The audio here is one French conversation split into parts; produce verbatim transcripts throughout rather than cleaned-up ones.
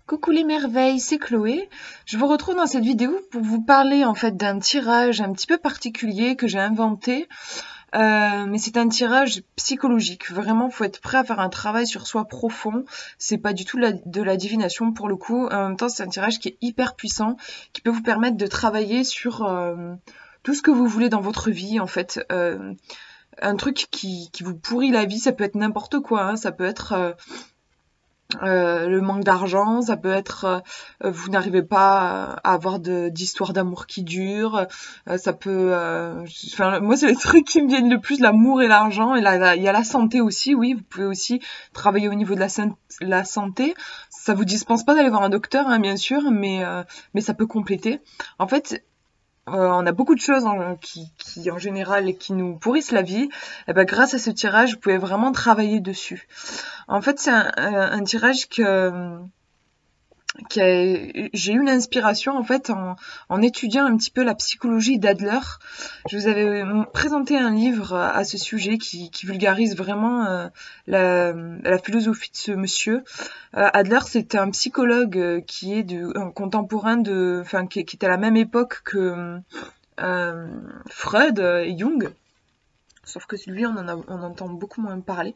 Coucou les merveilles, c'est Chloé. Je vous retrouve dans cette vidéo pour vous parler en fait d'un tirage un petit peu particulier que j'ai inventé. Euh, mais c'est un tirage psychologique. Vraiment, faut être prêt à faire un travail sur soi profond. C'est pas du tout la- de la divination pour le coup. En même temps, c'est un tirage qui est hyper puissant, qui peut vous permettre de travailler sur euh, tout ce que vous voulez dans votre vie en fait. Euh, un truc qui, qui vous pourrit la vie, ça peut être n'importe quoi, hein. Ça peut être euh, euh, le manque d'argent, ça peut être euh, vous n'arrivez pas à avoir de d'histoire d'amour qui dure, euh, ça peut euh, enfin moi c'est les trucs qui me viennent le plus, l'amour et l'argent, et là, là, il y a la santé aussi. Oui, vous pouvez aussi travailler au niveau de la, san- la santé. Ça vous dispense pas d'aller voir un docteur, hein, bien sûr, mais euh, mais ça peut compléter. En fait, euh, on a beaucoup de choses en- qui, qui, en général, qui nous pourrissent la vie. Et ben, grâce à ce tirage, vous pouvez vraiment travailler dessus. En fait, c'est un, un- un tirage que, qui a- j'ai eu l'inspiration en fait en, en étudiant un petit peu la psychologie d'Adler. Je vous avais présenté un livre à ce sujet qui, qui vulgarise vraiment euh, la, la philosophie de ce monsieur. Euh, Adler, c'était un psychologue euh, qui est de, un contemporain de, enfin qui, qui était à la même époque que euh, Freud et Jung. Sauf que lui, on en a, on entend beaucoup moins parler.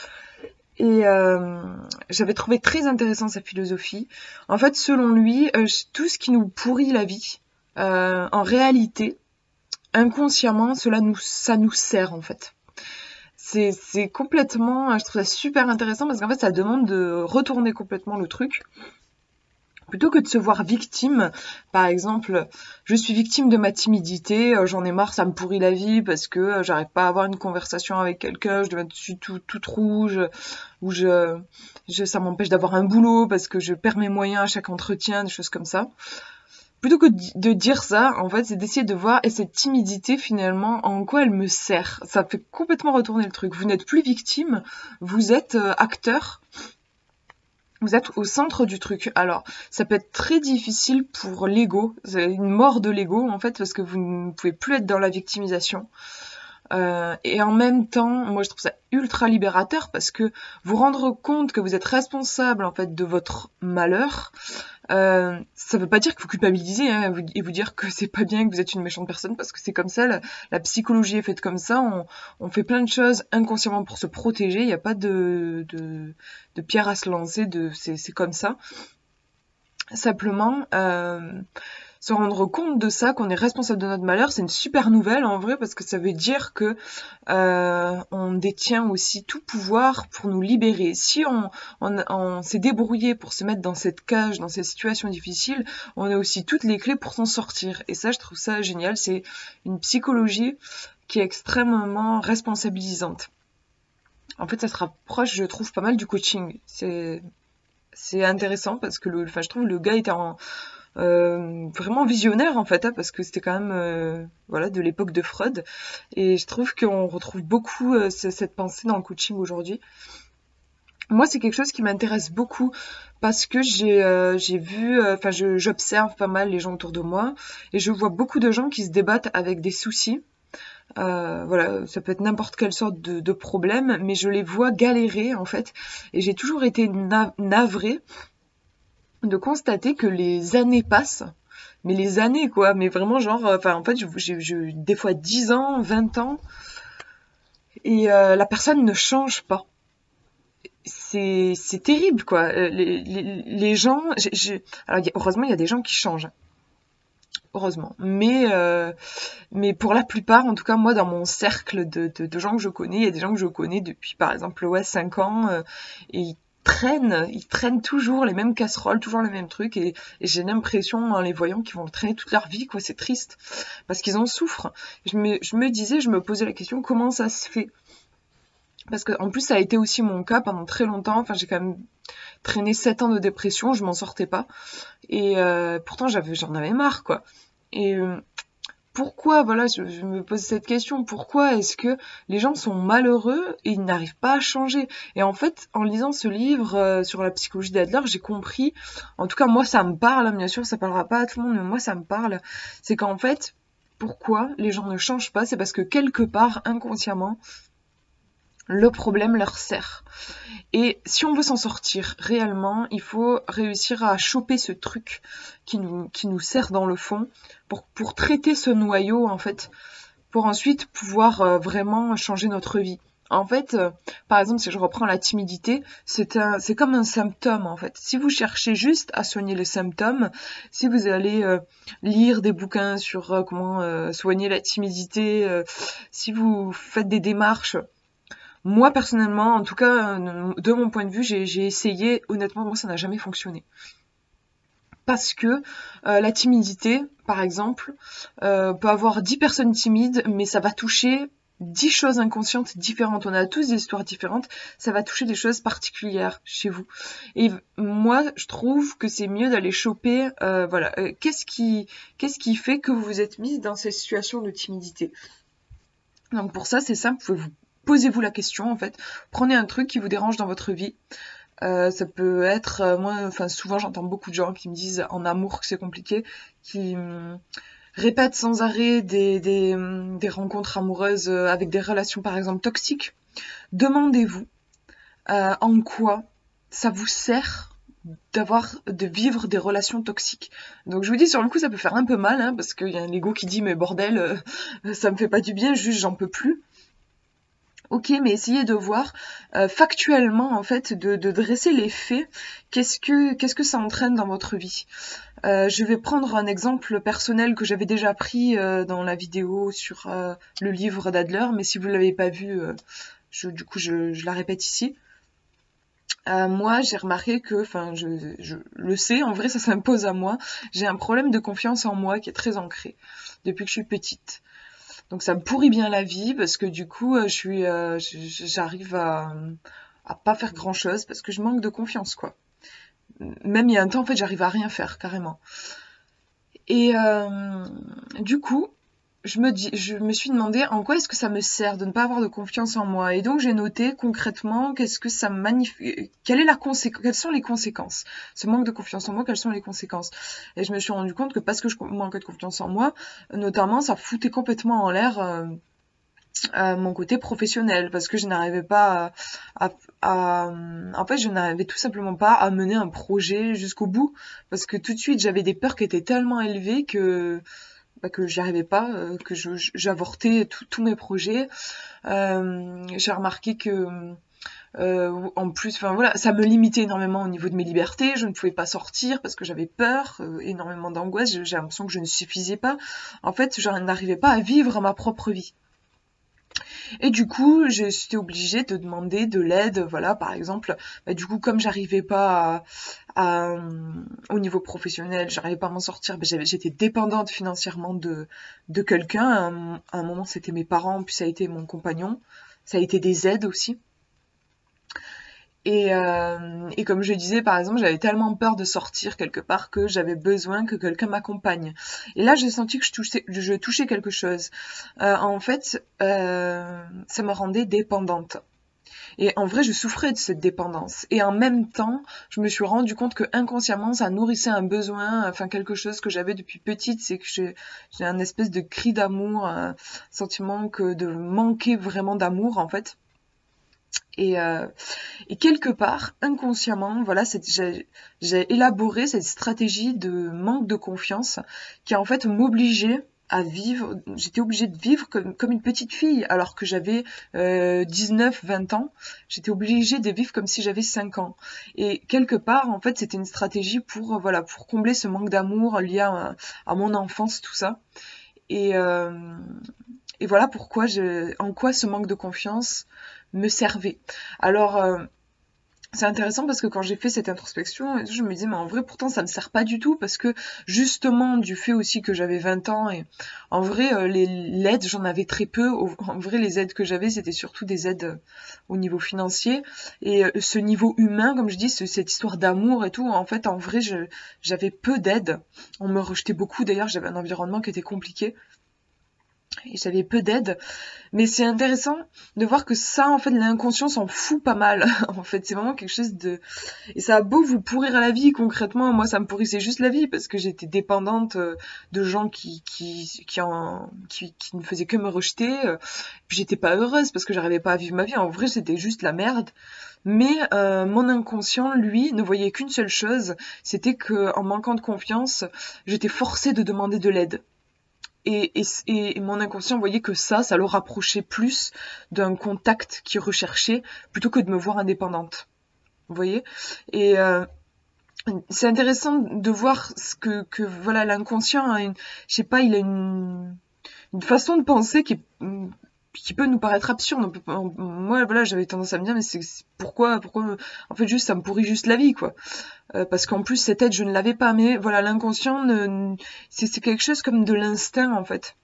Et euh, j'avais trouvé très intéressant sa philosophie. En fait, selon lui, euh, tout ce qui nous pourrit la vie, euh, en réalité, inconsciemment, cela nous, ça nous sert en fait. C'est, c'est complètement, je trouve ça super intéressant parce qu'en fait, ça demande de retourner complètement le truc. Plutôt que de se voir victime, par exemple, je suis victime de ma timidité, euh, j'en ai marre, ça me pourrit la vie parce que euh, j'arrive pas à avoir une conversation avec quelqu'un, je deviens tout, tout, toute rouge, ou je, je ça m'empêche d'avoir un boulot parce que je perds mes moyens à chaque entretien, des choses comme ça. Plutôt que de dire ça, en fait, c'est d'essayer de voir, et cette timidité, finalement, en quoi elle me sert. Ça fait complètement retourner le truc. Vous n'êtes plus victime, vous êtes euh, acteur. Vous êtes au centre du truc. Alors, ça peut être très difficile pour l'ego, c'est une mort de l'ego en fait, parce que vous ne pouvez plus être dans la victimisation. Euh, et en même temps, moi je trouve ça ultra libérateur parce que vous rendre compte que vous êtes responsable en fait de votre malheur, euh, ça veut pas dire que vous culpabilisez, hein, vous- et vous dire que c'est pas bien, que vous êtes une méchante personne, parce que c'est comme ça, la, la psychologie est faite comme ça, on, on fait plein de choses inconsciemment pour se protéger, il n'y a pas de, de, de pierre à se lancer, de, c'est, c'est comme ça. Simplement, euh, se rendre compte de ça, qu'on est responsable de notre malheur, c'est une super nouvelle en vrai, parce que ça veut dire que euh, on détient aussi tout pouvoir pour nous libérer. Si on, on, on s'est débrouillé pour se mettre dans cette cage, dans cette situation difficile, on a aussi toutes les clés pour s'en sortir. Et ça, je trouve ça génial. C'est une psychologie qui est extrêmement responsabilisante. En fait, ça se rapproche, je trouve, pas mal du coaching. C'est c'est intéressant parce que le, enfin, je trouve le gars était en, euh, vraiment visionnaire en fait, hein, parce que c'était quand même euh, voilà, de l'époque de Freud, et je trouve qu'on retrouve beaucoup euh, ce- cette pensée dans le coaching aujourd'hui. Moi, c'est quelque chose qui m'intéresse beaucoup parce que j'ai euh, j'ai vu, euh, enfin, je- j'observe pas mal les gens autour de moi et je vois beaucoup de gens qui se débattent avec des soucis. Euh, voilà, ça peut être n'importe quelle sorte de, de problème, mais je les vois galérer en fait, et j'ai toujours été na- navrée de constater que les années passent, mais les années quoi, mais vraiment genre, euh, enfin en fait, j'ai j'ai- des fois dix ans, vingt ans, et euh, la personne ne change pas. C'est c'est terrible quoi. Euh, Les, les, les gens, j'ai- j'ai- alors il y a- heureusement il y a des gens qui changent, heureusement, mais euh, mais pour la plupart, en tout cas moi dans mon cercle de, de, de gens que je connais, il y a des gens que je connais depuis par exemple ouais cinq ans, euh, et ils traînent, ils traînent toujours les mêmes casseroles, toujours les mêmes trucs, et, et j'ai l'impression en les voyant qu'ils vont le traîner toute leur vie quoi. C'est triste parce qu'ils en souffrent. Je me, je me disais, je me posais la question comment ça se fait, parce que en plus ça a été aussi mon cas pendant très longtemps. Enfin j'ai quand même traîné sept ans de dépression, je m'en sortais pas, et euh, pourtant j'avais j'en avais marre quoi. Et euh, pourquoi, voilà, je, je me pose cette question, pourquoi est-ce que les gens sont malheureux et ils n'arrivent pas à changer? Et en fait, en lisant ce livre euh, sur la psychologie d'Adler, j'ai compris, en tout cas moi ça me parle, hein, bien sûr ça parlera pas à tout le monde, mais moi ça me parle, c'est qu'en fait, pourquoi les gens ne changent pas, c'est parce que quelque part, inconsciemment, le problème leur sert. Et si on veut s'en sortir réellement, il faut réussir à choper ce truc qui nous, qui nous sert dans le fond pour, pour traiter ce noyau, en fait, pour ensuite pouvoir euh, vraiment changer notre vie. En fait, euh, par exemple, si je reprends la timidité, c'est un, c'est comme un symptôme, en fait. Si vous cherchez juste à soigner le symptôme, si vous allez euh, lire des bouquins sur euh, comment euh, soigner la timidité, euh, si vous faites des démarches, moi personnellement, en tout cas, euh, de mon point de vue, j'ai, j'ai essayé, honnêtement, moi ça n'a jamais fonctionné. Parce que euh, la timidité, par exemple, euh, peut avoir dix personnes timides, mais ça va toucher dix choses inconscientes différentes. On a tous des histoires différentes, ça va toucher des choses particulières chez vous. Et moi, je trouve que c'est mieux d'aller choper, euh, voilà, euh, qu'est-ce qui, qu'est-ce qui fait que vous vous êtes mis dans cette situation de timidité. Donc pour ça, c'est simple, vous posez-vous la question, en fait. Prenez un truc qui vous dérange dans votre vie. Euh, ça peut être, euh, moi, enfin souvent j'entends beaucoup de gens qui me disent en amour que c'est compliqué, qui hum, répètent sans arrêt des, des, hum, des rencontres amoureuses euh, avec des relations par exemple toxiques. Demandez-vous euh, en quoi ça vous sert d'avoir, de vivre des relations toxiques. Donc je vous dis sur le coup ça peut faire un peu mal, hein, parce qu'il y a un ego qui dit mais bordel, euh, ça me fait pas du bien, juste j'en peux plus. Ok, mais essayez de voir euh, factuellement, en fait, de, de dresser les faits. Qu'est-ce que, qu'est-ce que ça entraîne dans votre vie? Euh, je vais prendre un exemple personnel que j'avais déjà pris euh, dans la vidéo sur euh, le livre d'Adler, mais si vous ne l'avez pas vu, euh, je, du coup, je, je la répète ici. Euh, moi, j'ai remarqué que, enfin, je, je le sais, en vrai, ça s'impose à moi. J'ai un problème de confiance en moi qui est très ancré depuis que je suis petite. Donc ça me pourrit bien la vie parce que du coup, euh, je suis, euh, j'arrive à, à pas faire grand chose parce que je manque de confiance, quoi. Même il y a un temps, en fait, j'arrive à rien faire carrément. Et euh, du coup, je me dis, je me suis demandé en quoi est-ce que ça me sert de ne pas avoir de confiance en moi. Et donc j'ai noté concrètement qu'est-ce que ça magnifie, quelle est la conséquence, quelles sont les conséquences. Ce manque de confiance en moi, quelles sont les conséquences. Et je me suis rendu compte que parce que je manquais de confiance en moi, notamment, ça foutait complètement en l'air euh, euh, mon côté professionnel parce que je n'arrivais pas à, à, à, en fait je n'arrivais tout simplement pas à mener un projet jusqu'au bout parce que tout de suite j'avais des peurs qui étaient tellement élevées que bah, que j'y arrivais pas, euh, que je, j'avortais tous mes projets. Euh, j'ai remarqué que euh, en plus, enfin voilà, ça me limitait énormément au niveau de mes libertés. Je ne pouvais pas sortir parce que j'avais peur, euh, énormément d'angoisse. J'ai l'impression que je ne suffisais pas. En fait, je n'arrivais pas à vivre ma propre vie. Et du coup, j'étais obligée de demander de l'aide, voilà, par exemple, bah, du coup, comme j'arrivais pas à, à, au niveau professionnel, j'arrivais pas à m'en sortir, bah, j'étais dépendante financièrement de, de quelqu'un. À, un- à un moment, c'était mes parents, puis ça a été mon compagnon, ça a été des aides aussi. Et, euh, et comme je disais, par exemple, j'avais tellement peur de sortir quelque part que j'avais besoin que quelqu'un m'accompagne. Et là, j'ai senti que je touchais, je touchais quelque chose. Euh, en fait, euh, ça me rendait dépendante. Et en vrai, je souffrais de cette dépendance. Et en même temps, je me suis rendu compte que inconsciemment, ça nourrissait un besoin, enfin quelque chose que j'avais depuis petite, c'est que j'ai j'ai un espèce de cri d'amour, un sentiment que de manquer vraiment d'amour en fait. Et, euh, et quelque part, inconsciemment, voilà, j'ai j'ai élaboré cette stratégie de manque de confiance qui en fait m'obligeait à vivre, j'étais obligée de vivre comme, comme une petite fille alors que j'avais euh, dix-neuf vingt ans, j'étais obligée de vivre comme si j'avais cinq ans. Et quelque part, en fait, c'était une stratégie pour, voilà, pour combler ce manque d'amour lié à, à mon enfance, tout ça. Et, euh, et voilà pourquoi je, en quoi ce manque de confiance me servait. Alors, euh, c'est intéressant parce que quand j'ai fait cette introspection, je me disais, mais en vrai, pourtant, ça me sert pas du tout parce que justement, du fait aussi que j'avais vingt ans et en vrai, euh, les l'aide, j'en avais très peu. En vrai, les aides que j'avais, c'était surtout des aides euh, au niveau financier et euh, ce niveau humain, comme je dis, ce, cette histoire d'amour et tout, en fait, en vrai, je, j'avais peu d'aides. On me rejetait beaucoup. D'ailleurs, j'avais un environnement qui était compliqué. et j'avais peu d'aide. Mais c'est intéressant de voir que ça, en fait, l'inconscient s'en fout pas mal. En fait, c'est vraiment quelque chose de... Et ça a beau vous pourrir la vie, concrètement, moi, ça me pourrissait juste la vie, parce que j'étais dépendante euh, de gens qui, qui, qui, en... qui, qui ne faisaient que me rejeter. euh, Puis j'étais pas heureuse, parce que j'arrivais pas à vivre ma vie. En vrai, c'était juste la merde. Mais euh, mon inconscient, lui, ne voyait qu'une seule chose, c'était que en manquant de confiance, j'étais forcée de demander de l'aide. Et, et, et mon inconscient voyait que ça, ça le rapprochait plus d'un contact qu'il recherchait plutôt que de me voir indépendante. Vous voyez? Et euh, c'est intéressant de voir ce que, que voilà, l'inconscient a une, je sais pas, il a une, une façon de penser qui est, qui peut nous paraître absurde. On peut, on- moi, voilà, j'avais tendance à me dire, mais c'est c'est- pourquoi, pourquoi, en fait, juste, ça me pourrit juste la vie, quoi. Euh, parce qu'en plus, cette aide, je ne l'avais pas. Mais voilà, l'inconscient, ne- c'est c'est quelque chose comme de l'instinct, en fait.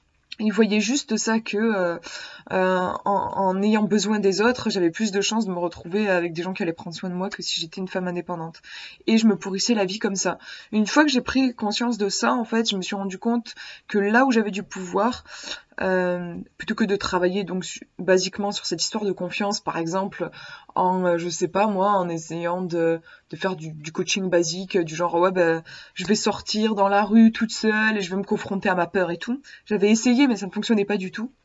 Il voyait juste ça que euh, euh, en, en ayant besoin des autres, j'avais plus de chances de me retrouver avec des gens qui allaient prendre soin de moi que si j'étais une femme indépendante. Et je me pourrissais la vie comme ça. Une fois que j'ai pris conscience de ça, en fait, je me suis rendu compte que là où j'avais du pouvoir, euh, plutôt que de travailler donc su- basiquement sur cette histoire de confiance, par exemple, en euh, je sais pas moi, en essayant de, de faire du, du coaching basique, du genre ouais ben je vais sortir dans la rue toute seule et je vais me confronter à ma peur et tout. J'avais essayé mais ça ne fonctionnait pas du tout.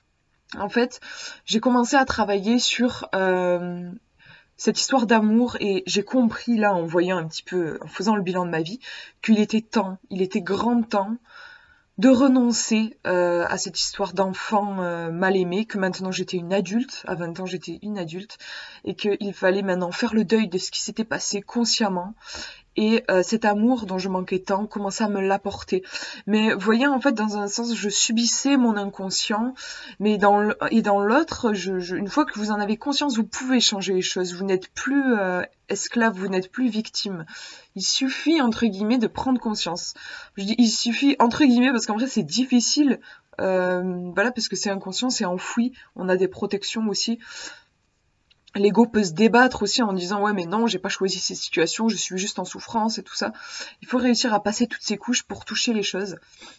En fait, j'ai commencé à travailler sur euh, cette histoire d'amour et j'ai compris là en voyant un petit peu, en faisant le bilan de ma vie, qu'il était temps, il était grand temps de renoncer euh, à cette histoire d'enfant euh, mal aimé, que maintenant j'étais une adulte, à vingt ans j'étais une adulte, et qu'il fallait maintenant faire le deuil de ce qui s'était passé consciemment, et euh, cet amour dont je manquais tant commençait à me l'apporter. Mais vous voyez, en fait, dans un sens, je subissais mon inconscient, mais dans le, et dans l'autre, je, je, une fois que vous en avez conscience, vous pouvez changer les choses. Vous n'êtes plus euh, esclave, vous n'êtes plus victime. Il suffit, entre guillemets, de prendre conscience. Je dis il suffit, entre guillemets, parce qu'en vrai, c'est difficile. Euh, voilà, parce que c'est inconscient, c'est enfoui. On a des protections aussi. L'ego peut se débattre aussi en disant ouais mais non j'ai pas choisi ces situations, je suis juste en souffrance et tout ça. Il faut réussir à passer toutes ces couches pour toucher les choses.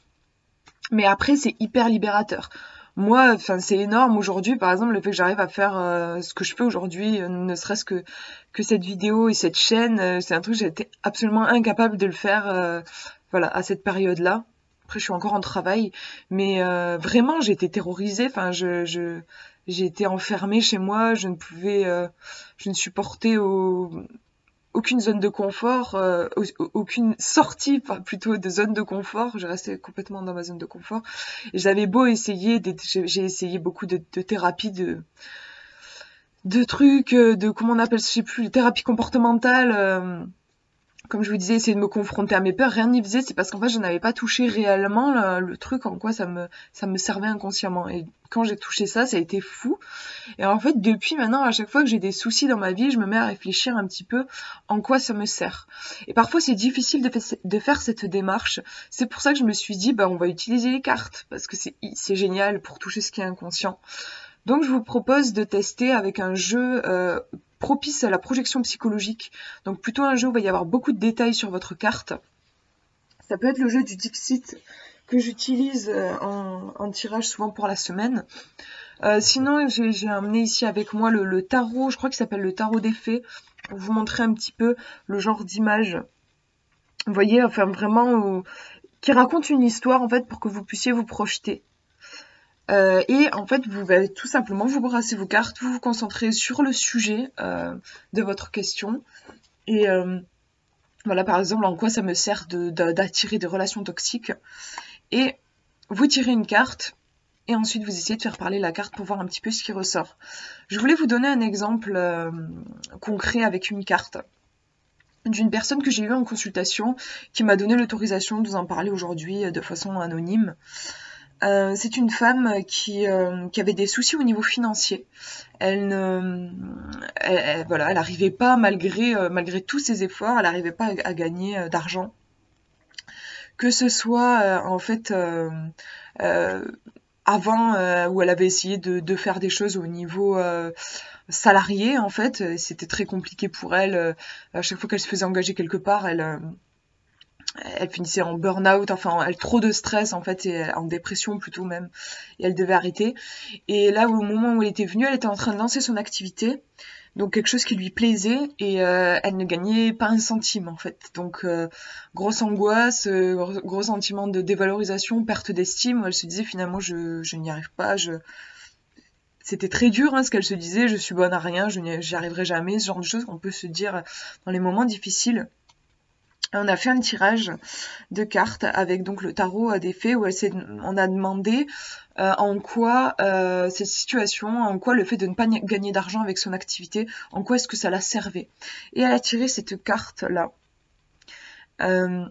Mais après c'est hyper libérateur. Moi, enfin c'est énorme aujourd'hui par exemple le fait que j'arrive à faire euh, ce que je fais aujourd'hui, euh, ne serait-ce que que cette vidéo et cette chaîne, euh, c'est un truc j'étais absolument incapable de le faire euh, voilà à cette période-là. Après je suis encore en travail, mais euh, vraiment j'ai été terrorisée. Enfin je je j'ai été enfermée chez moi, je ne pouvais, euh, je ne supportais au- aucune zone de confort, euh, au- aucune sortie, enfin, plutôt de zone de confort. Je restais complètement dans ma zone de confort. Et j'avais beau essayer, des- j'ai j'ai essayé beaucoup de, de thérapies, de, de trucs, euh, de comment on appelle, je sais plus, thérapie comportementale. euh, comme je vous disais, essayer de me confronter à mes peurs, rien n'y faisait, c'est parce qu'en fait, je n'avais pas touché réellement le, le truc en quoi ça me, ça me servait inconsciemment. Et quand j'ai touché ça, ça a été fou. Et en fait, depuis maintenant, à chaque fois que j'ai des soucis dans ma vie, je me mets à réfléchir un petit peu en quoi ça me sert. Et parfois, c'est difficile de, fa- de faire cette démarche. C'est pour ça que je me suis dit, bah, on va utiliser les cartes, parce que c'est, c'est génial pour toucher ce qui est inconscient. Donc, je vous propose de tester avec un jeu euh, propice à la projection psychologique. Donc, plutôt un jeu où il va y avoir beaucoup de détails sur votre carte. Ça peut être le jeu du Dixit que j'utilise euh, en, en tirage souvent pour la semaine. Euh, sinon, j'ai j'ai amené ici avec moi le, le tarot, je crois qu'il s'appelle le tarot des fées, pour vous montrer un petit peu le genre d'image. Vous voyez, enfin vraiment, euh, qui raconte une histoire en fait pour que vous puissiez vous projeter. Euh, et en fait, vous allez tout simplement vous brassez vos cartes, vous vous concentrez sur le sujet euh, de votre question. Et euh, voilà, par exemple, en quoi ça me sert de, de- d'attirer des relations toxiques. Et vous tirez une carte et ensuite vous essayez de faire parler la carte pour voir un petit peu ce qui ressort. Je voulais vous donner un exemple euh, concret avec une carte d'une personne que j'ai eue en consultation qui m'a donné l'autorisation de vous en parler aujourd'hui euh, de façon anonyme. Euh, c'est une femme qui, euh, qui avait des soucis au niveau financier. Elle ne, elle, elle- voilà, elle n'arrivait pas malgré euh, malgré tous ses efforts, elle n'arrivait pas à, à gagner euh, d'argent. Que ce soit euh, en fait euh, euh, avant euh, où elle avait essayé de, de faire des choses au niveau euh, salarié en fait, euh, c'était très compliqué pour elle. euh, à chaque fois qu'elle se faisait engager quelque part, elle, euh, elle finissait en burn-out, enfin elle trop de stress en fait, et en dépression plutôt même, et elle devait arrêter. Et là, au moment où elle était venue, elle était en train de lancer son activité, donc quelque chose qui lui plaisait, et euh, elle ne gagnait pas un centime en fait. Donc euh, grosse angoisse, euh, gros, gros sentiment de dévalorisation, perte d'estime, où elle se disait finalement je, je n'y arrive pas, je... C'était très dur hein, ce qu'elle se disait, je suis bonne à rien, je n'y arriverai jamais, ce genre de choses qu'on peut se dire dans les moments difficiles. On a fait un tirage de cartes avec donc le tarot des fées où elle s'est, on a demandé euh, en quoi euh, cette situation, en quoi le fait de ne pas gagner d'argent avec son activité, en quoi est-ce que ça la servait. Et elle a tiré cette carte là. Euh,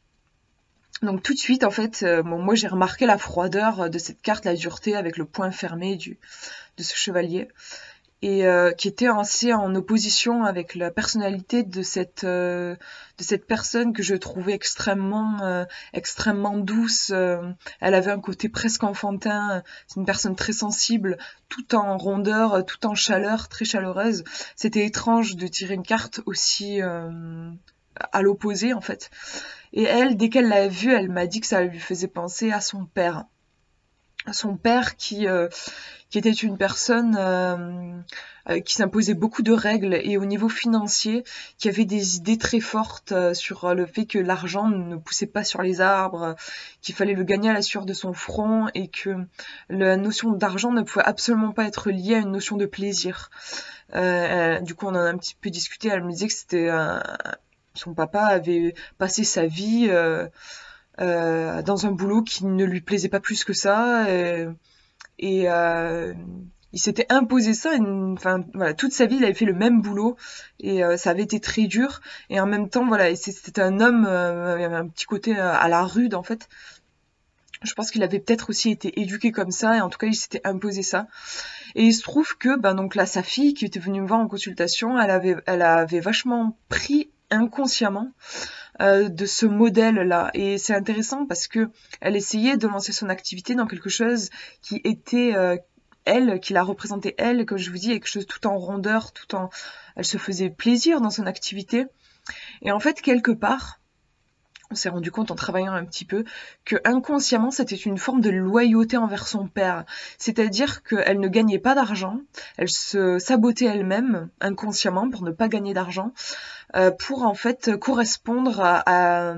donc tout de suite en fait, euh, bon, moi j'ai remarqué la froideur de cette carte, la dureté avec le poing fermé du, de ce chevalier. Et euh, qui était assez en opposition avec la personnalité de cette euh, de cette personne que je trouvais extrêmement euh, extrêmement douce. Euh, elle avait un côté presque enfantin. C'est une personne très sensible, tout en rondeur, tout en chaleur, très chaleureuse. C'était étrange de tirer une carte aussi euh, à l'opposé en fait. Et elle, dès qu'elle l'a vue, elle m'a dit que ça lui faisait penser à son père. À son père qui euh, qui était une personne euh, euh, qui s'imposait beaucoup de règles et au niveau financier, qui avait des idées très fortes euh, sur le fait que l'argent ne poussait pas sur les arbres, qu'il fallait le gagner à la sueur de son front et que la notion d'argent ne pouvait absolument pas être liée à une notion de plaisir. Euh, du coup, on en a un petit peu discuté. Elle me disait que c'était euh, son papa avait passé sa vie euh, euh, dans un boulot qui ne lui plaisait pas plus que ça. Et, et euh, il s'était imposé ça, une, enfin voilà, toute sa vie il avait fait le même boulot et euh, ça avait été très dur. Et en même temps voilà, c'était un homme, euh, il avait un petit côté euh, à la rude en fait. Je pense qu'il avait peut-être aussi été éduqué comme ça et en tout cas il s'était imposé ça. Et il se trouve que ben donc là sa fille qui était venue me voir en consultation, elle avait elle avait vachement pris inconsciemment euh, de ce modèle-là. Et c'est intéressant parce que elle essayait de lancer son activité dans quelque chose qui était euh, elle, qui la représentait elle, comme je vous dis, quelque chose tout en rondeur, tout en... Elle se faisait plaisir dans son activité. Et en fait, quelque part, on s'est rendu compte en travaillant un petit peu que inconsciemment c'était une forme de loyauté envers son père. C'est-à-dire qu'elle ne gagnait pas d'argent, elle se sabotait elle-même inconsciemment pour ne pas gagner d'argent, euh, pour en fait correspondre à, à,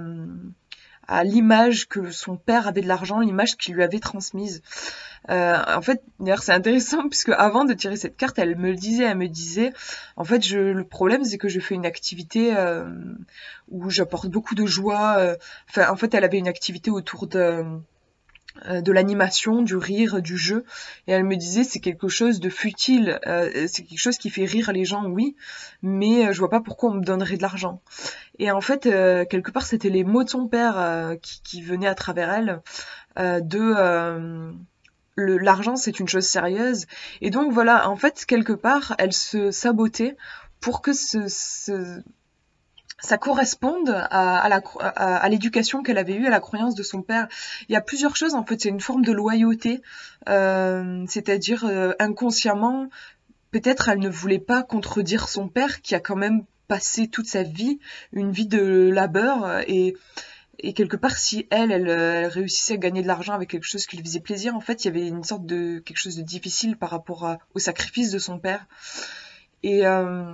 à l'image que son père avait de l'argent, l'image qu'il lui avait transmise. Euh, en fait, d'ailleurs, c'est intéressant puisque avant de tirer cette carte, elle me le disait, elle me disait, en fait, je, le problème, c'est que je fais une activité euh, où j'apporte beaucoup de joie. Euh, enfin, en fait, elle avait une activité autour de euh, de l'animation, du rire, du jeu, et elle me disait c'est quelque chose de futile, euh, c'est quelque chose qui fait rire les gens, oui, mais euh, je vois pas pourquoi on me donnerait de l'argent. Et en fait, euh, quelque part, c'était les mots de son père euh, qui, qui venaient à travers elle, euh, de euh, le- l'argent c'est une chose sérieuse. Et donc voilà, en fait, quelque part, elle se sabotait pour que ce, ce- ça corresponde à, à la, à, à l'éducation qu'elle avait eue, à la croyance de son père. Il y a plusieurs choses, en fait, c'est une forme de loyauté, euh, c'est-à-dire euh, inconsciemment, peut-être elle ne voulait pas contredire son père qui a quand même passé toute sa vie, une vie de labeur, et et quelque part, si elle, elle, elle réussissait à gagner de l'argent avec quelque chose qui lui faisait plaisir, en fait, il y avait une sorte de quelque chose de difficile par rapport à- au sacrifice de son père. Et, euh,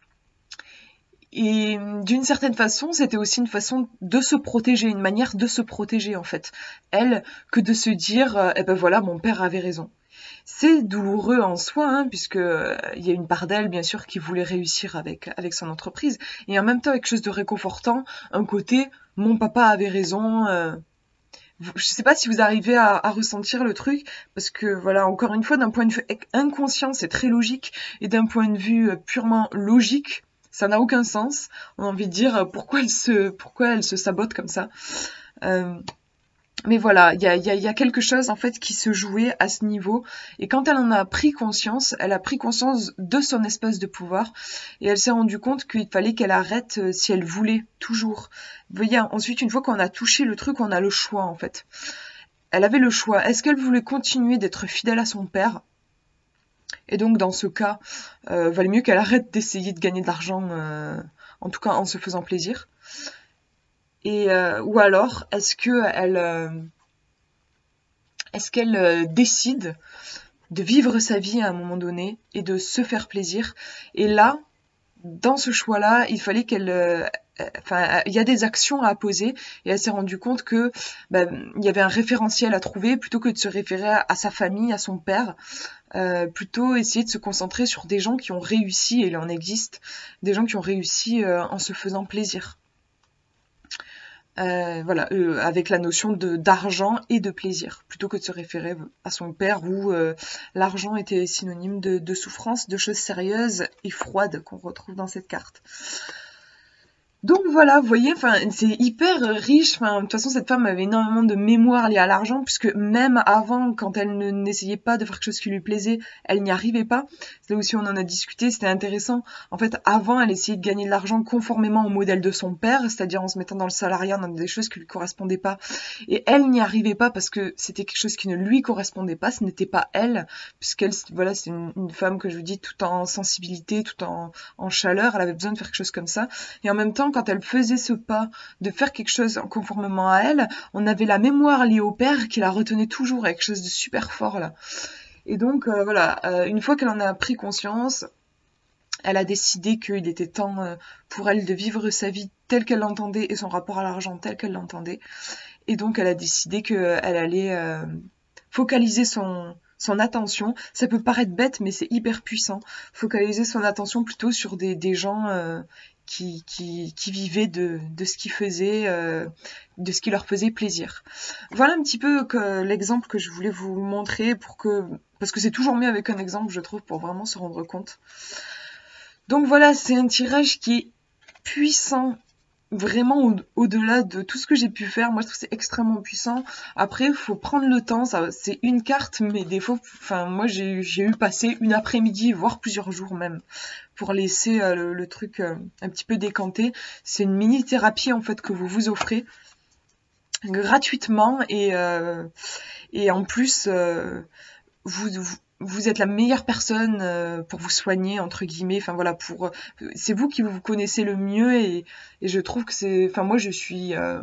et d'une certaine façon, c'était aussi une façon de se protéger, une manière de se protéger, en fait. Elle, que de se dire, euh, eh ben voilà, mon père avait raison. C'est douloureux en soi, hein, puisque euh, il y a une part d'elle, bien sûr, qui voulait réussir avec, avec son entreprise, et en même temps, quelque chose de réconfortant, un côté, mon papa avait raison. Euh, vous- je sais pas si vous arrivez à, à ressentir le truc, parce que voilà, encore une fois, d'un point de vue ec- inconscient, c'est très logique, et d'un point de vue euh, purement logique, ça n'a aucun sens. On a envie de dire euh, pourquoi elle se, pourquoi elle se sabote comme ça. Euh, mais voilà, il y a, y a- y a quelque chose en fait qui se jouait à ce niveau. Et quand elle en a pris conscience, elle a pris conscience de son espace de pouvoir et elle s'est rendue compte qu'il fallait qu'elle arrête euh, si elle voulait, toujours. Vous voyez, ensuite, une fois qu'on a touché le truc, on a le choix en fait. Elle avait le choix. Est-ce qu'elle voulait continuer d'être fidèle à son père? Et donc dans ce cas, euh, valait mieux qu'elle arrête d'essayer de gagner de l'argent, euh, en tout cas en se faisant plaisir. Et euh, ou alors, est-ce que elle, euh, est-ce qu'elle euh, décide de vivre sa vie à un moment donné et de se faire plaisir. Et là, dans ce choix-là, il fallait qu'elle... euh, Enfin, il y a des actions à poser et elle s'est rendue compte que ben, il y avait un référentiel à trouver plutôt que de se référer à, à sa famille, à son père. Euh, plutôt essayer de se concentrer sur des gens qui ont réussi, et il en existe, des gens qui ont réussi euh, en se faisant plaisir. Euh, voilà, euh, avec la notion de d'argent et de plaisir, plutôt que de se référer à son père où euh, l'argent était synonyme de, de souffrance, de choses sérieuses et froides qu'on retrouve dans cette carte. Donc voilà, vous voyez, enfin, c'est hyper riche. Enfin, de toute façon, cette femme avait énormément de mémoire liée à l'argent, puisque même avant, quand elle ne n'essayait pas de faire quelque chose qui lui plaisait, elle n'y arrivait pas. C'est là aussi on en a discuté, c'était intéressant. En fait, avant, elle essayait de gagner de l'argent conformément au modèle de son père, c'est-à-dire en se mettant dans le salariat, dans des choses qui lui correspondaient pas. Et elle n'y arrivait pas parce que c'était quelque chose qui ne lui correspondait pas, ce n'était pas elle, puisqu'elle, voilà, c'est une, une femme que je vous dis, tout en sensibilité, tout en, en chaleur, elle avait besoin de faire quelque chose comme ça. Et en même temps, quand elle faisait ce pas de faire quelque chose conformément à elle, on avait la mémoire liée au père qui la retenait toujours avec quelque chose de super fort là. Et donc euh, voilà, euh, une fois qu'elle en a pris conscience, elle a décidé qu'il était temps euh, pour elle de vivre sa vie telle qu'elle l'entendait et son rapport à l'argent tel qu'elle l'entendait. Et donc elle a décidé qu'elle allait euh, focaliser son, son attention. Ça peut paraître bête, mais c'est hyper puissant. Focaliser son attention plutôt sur des, des gens euh, qui, qui, qui vivaient de, de ce qu'ils faisaient, euh, de ce qui leur faisait plaisir. Voilà un petit peu que l'exemple que je voulais vous montrer pour que, parce que c'est toujours mieux avec un exemple, je trouve, pour vraiment se rendre compte. Donc voilà, c'est un tirage qui est puissant, vraiment au- au-delà de tout ce que j'ai pu faire. Moi, je trouve que c'est extrêmement puissant. Après, il faut prendre le temps. Ça, c'est une carte, mais des fois, enfin, moi, j'ai, j'ai eu passé une après-midi, voire plusieurs jours même, pour laisser euh, le, le truc euh, un petit peu décanter. C'est une mini-thérapie, en fait, que vous vous offrez gratuitement et, euh, et en plus, euh, vous, vous vous êtes la meilleure personne euh, pour vous soigner entre guillemets. Enfin voilà, pour euh, c'est vous qui vous connaissez le mieux et, et je trouve que c'est. Enfin moi je suis euh,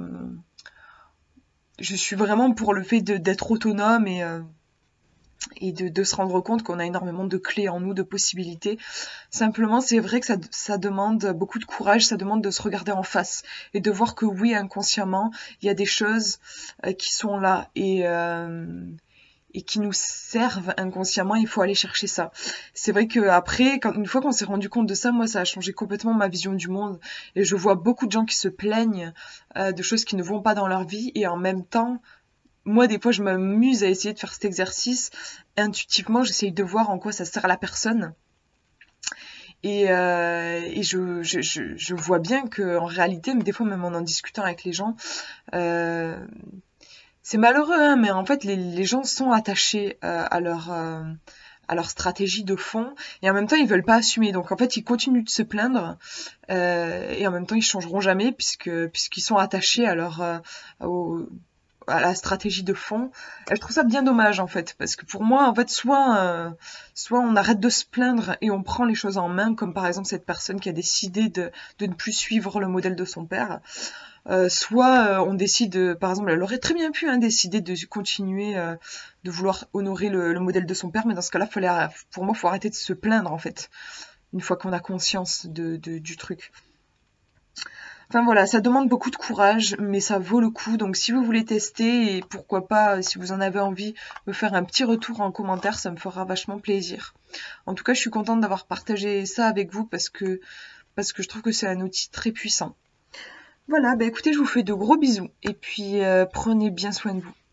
je suis vraiment pour le fait de- d'être autonome et euh, et de, de se rendre compte qu'on a énormément de clés en nous, de possibilités. Simplement, c'est vrai que ça, ça demande beaucoup de courage, ça demande de se regarder en face et de voir que oui, inconsciemment, il y a des choses euh, qui sont là et euh, et qui nous servent inconsciemment, il faut aller chercher ça. C'est vrai que après, quand, une fois qu'on s'est rendu compte de ça, moi, ça a changé complètement ma vision du monde. Et je vois beaucoup de gens qui se plaignent euh, de choses qui ne vont pas dans leur vie. Et en même temps, moi, des fois, je m'amuse à essayer de faire cet exercice. Intuitivement, j'essaye de voir en quoi ça sert à la personne. Et, euh, et je, je, je, je vois bien que en réalité, mais des fois même en en discutant avec les gens, euh, c'est malheureux, hein, mais en fait, les, les gens sont attachés euh, à leur euh, à leur stratégie de fond et en même temps, ils veulent pas assumer. Donc en fait, ils continuent de se plaindre euh, et en même temps, ils changeront jamais puisque puisqu'ils sont attachés à leur euh, au- à la stratégie de fond. Et je trouve ça bien dommage en fait parce que pour moi, en fait, soit euh, soit on arrête de se plaindre et on prend les choses en main, comme par exemple cette personne qui a décidé de de ne plus suivre le modèle de son père. Euh, soit euh, on décide, euh, par exemple, elle aurait très bien pu hein, décider de continuer euh, de vouloir honorer le, le modèle de son père, mais dans ce cas-là, fallait, pour moi, faut arrêter de se plaindre en fait, une fois qu'on a conscience de, de- du truc. Enfin voilà, ça demande beaucoup de courage, mais ça vaut le coup. Donc si vous voulez tester et pourquoi pas, euh, si vous en avez envie, me faire un petit retour en commentaire, ça me fera vachement plaisir. En tout cas, je suis contente d'avoir partagé ça avec vous parce que parce que je trouve que c'est un outil très puissant. Voilà, bah écoutez, je vous fais de gros bisous et puis euh, prenez bien soin de vous.